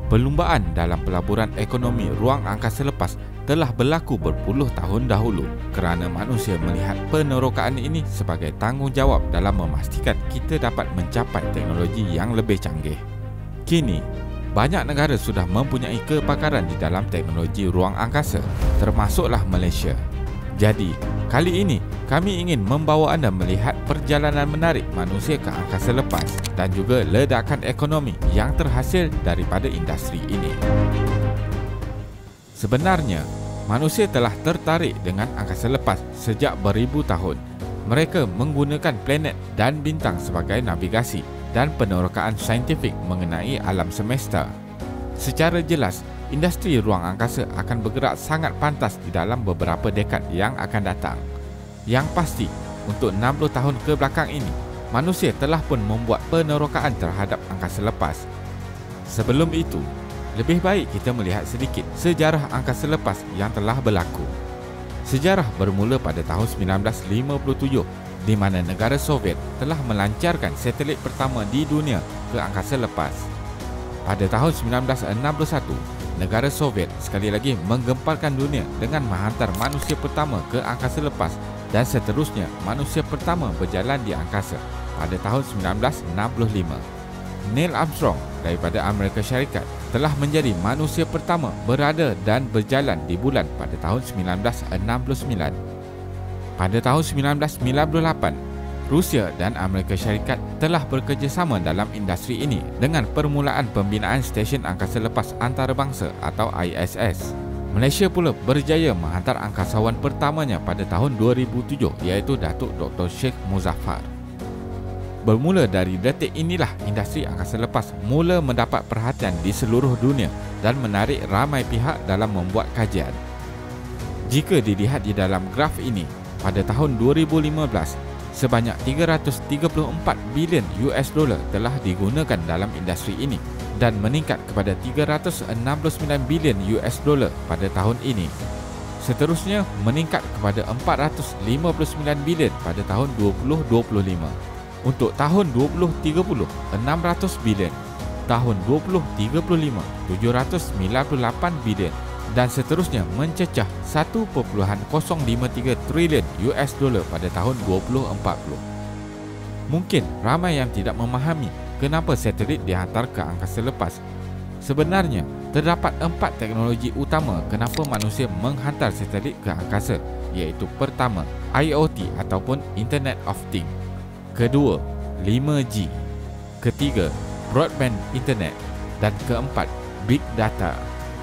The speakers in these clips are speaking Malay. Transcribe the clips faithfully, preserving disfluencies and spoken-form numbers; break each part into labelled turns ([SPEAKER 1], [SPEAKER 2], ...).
[SPEAKER 1] Perlumbaan dalam pelaburan ekonomi ruang angkasa lepas telah berlaku berpuluh tahun dahulu kerana manusia melihat penerokaan ini sebagai tanggungjawab dalam memastikan kita dapat mencapai teknologi yang lebih canggih. Kini, banyak negara sudah mempunyai kepakaran di dalam teknologi ruang angkasa, termasuklah Malaysia. Jadi, kali ini kami ingin membawa anda melihat perjalanan menarik manusia ke angkasa lepas dan juga ledakan ekonomi yang terhasil daripada industri ini. Sebenarnya, manusia telah tertarik dengan angkasa lepas sejak beribu tahun. Mereka menggunakan planet dan bintang sebagai navigasi dan penerokaan saintifik mengenai alam semesta. Secara jelas, industri ruang angkasa akan bergerak sangat pantas di dalam beberapa dekad yang akan datang. Yang pasti, untuk enam puluh tahun ke belakang ini, manusia telah pun membuat penerokaan terhadap angkasa lepas. Sebelum itu, lebih baik kita melihat sedikit sejarah angkasa lepas yang telah berlaku. Sejarah bermula pada tahun sembilan belas lima puluh tujuh, di mana negara Soviet telah melancarkan satelit pertama di dunia ke angkasa lepas. Pada tahun sembilan belas enam puluh satu, negara Soviet sekali lagi menggemparkan dunia dengan menghantar manusia pertama ke angkasa lepas dan seterusnya manusia pertama berjalan di angkasa pada tahun sembilan belas enam puluh lima. Neil Armstrong daripada Amerika Syarikat telah menjadi manusia pertama berada dan berjalan di bulan pada tahun sembilan belas enam puluh sembilan. Pada tahun sembilan belas sembilan puluh lapan, Rusia dan Amerika Syarikat telah bekerjasama dalam industri ini dengan permulaan pembinaan stesen angkasa lepas antarabangsa atau I S S. Malaysia pula berjaya menghantar angkasawan pertamanya pada tahun dua ribu tujuh iaitu Datuk Doktor Sheikh Muzaffar. Bermula dari detik inilah industri angkasa lepas mula mendapat perhatian di seluruh dunia dan menarik ramai pihak dalam membuat kajian. Jika dilihat di dalam graf ini, pada tahun dua ribu lima belas, sebanyak tiga ratus tiga puluh empat bilion U S dollar telah digunakan dalam industri ini dan meningkat kepada tiga ratus enam puluh sembilan bilion U S dollar pada tahun ini. Seterusnya meningkat kepada empat ratus lima puluh sembilan bilion pada tahun dua ribu dua puluh lima. Untuk tahun dua ribu tiga puluh, enam ratus bilion. Tahun dua ribu tiga puluh lima, tujuh ratus sembilan puluh lapan bilion. Dan seterusnya mencecah satu perpuluhan kosong lima tiga trilion U S dollar pada tahun dua ribu empat puluh. Mungkin ramai yang tidak memahami kenapa satelit dihantar ke angkasa lepas. Sebenarnya, terdapat empat teknologi utama kenapa manusia menghantar satelit ke angkasa, iaitu pertama, I O T ataupun Internet of Things. Kedua, lima G. Ketiga, broadband internet. Dan keempat, big data.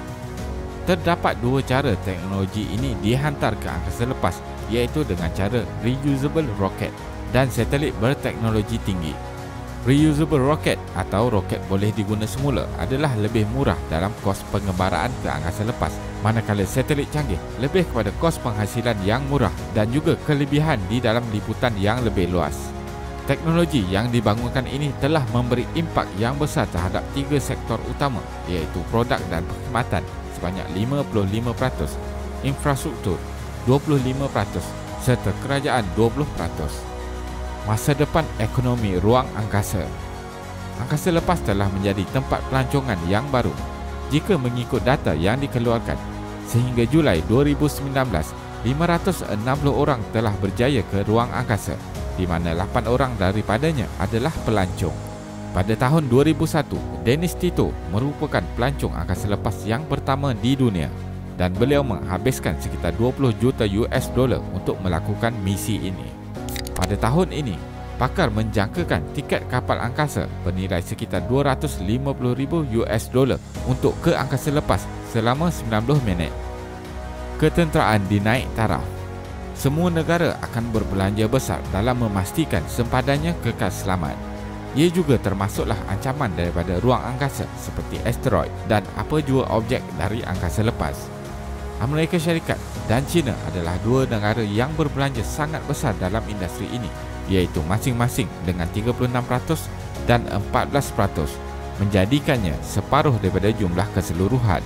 [SPEAKER 1] Terdapat dua cara teknologi ini dihantar ke angkasa lepas, iaitu dengan cara reusable rocket dan satelit berteknologi tinggi. Reusable rocket atau roket boleh diguna semula adalah lebih murah dalam kos pengembaraan ke angkasa lepas, manakala satelit canggih lebih kepada kos penghasilan yang murah dan juga kelebihan di dalam liputan yang lebih luas. Teknologi yang dibangunkan ini telah memberi impak yang besar terhadap tiga sektor utama, iaitu produk dan perkhidmatan sebanyak lima puluh lima peratus, infrastruktur dua puluh lima peratus serta kerajaan dua puluh peratus. Masa depan ekonomi ruang angkasa. Angkasa lepas telah menjadi tempat pelancongan yang baru. Jika mengikut data yang dikeluarkan, sehingga Julai dua ribu sembilan belas, lima ratus enam puluh orang telah berjaya ke ruang angkasa, di mana lapan orang daripadanya adalah pelancong. Pada tahun dua ribu satu, Dennis Tito merupakan pelancong angkasa lepas yang pertama di dunia dan beliau menghabiskan sekitar dua puluh juta U S dollar untuk melakukan misi ini. Pada tahun ini, pakar menjangkakan tiket kapal angkasa bernilai sekitar dua ratus lima puluh ribu U S dollar untuk ke angkasa lepas selama sembilan puluh minit. Ketenteraan dinaik taraf. Semua negara akan berbelanja besar dalam memastikan sempadannya kekal selamat. Ia juga termasuklah ancaman daripada ruang angkasa seperti asteroid dan apa jua objek dari angkasa lepas. Amerika Syarikat dan China adalah dua negara yang berbelanja sangat besar dalam industri ini, iaitu masing-masing dengan tiga puluh enam peratus dan empat belas peratus, menjadikannya separuh daripada jumlah keseluruhan.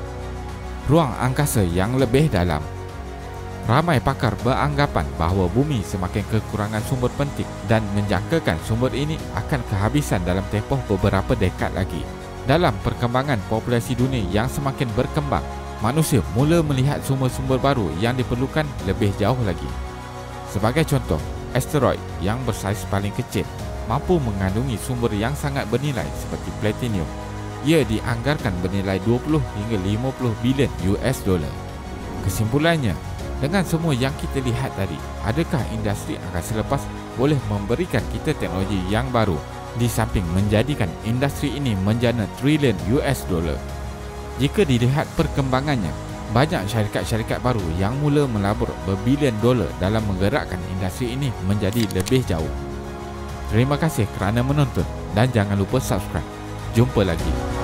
[SPEAKER 1] Ruang angkasa yang lebih dalam. Ramai pakar beranggapan bahawa bumi semakin kekurangan sumber penting dan menjangkakan sumber ini akan kehabisan dalam tempoh beberapa dekad lagi. Dalam perkembangan populasi dunia yang semakin berkembang, manusia mula melihat sumber-sumber baru yang diperlukan lebih jauh lagi. Sebagai contoh, asteroid yang bersaiz paling kecil mampu mengandungi sumber yang sangat bernilai seperti platinum. Ia dianggarkan bernilai dua puluh hingga lima puluh bilion U S dollar. Kesimpulannya, dengan semua yang kita lihat tadi, adakah industri angkasa lepas boleh memberikan kita teknologi yang baru di samping menjadikan industri ini menjana trilion U S dollar? Jika dilihat perkembangannya, banyak syarikat-syarikat baru yang mula melabur berbilion dolar dalam menggerakkan industri ini menjadi lebih jauh. Terima kasih kerana menonton dan jangan lupa subscribe. Jumpa lagi.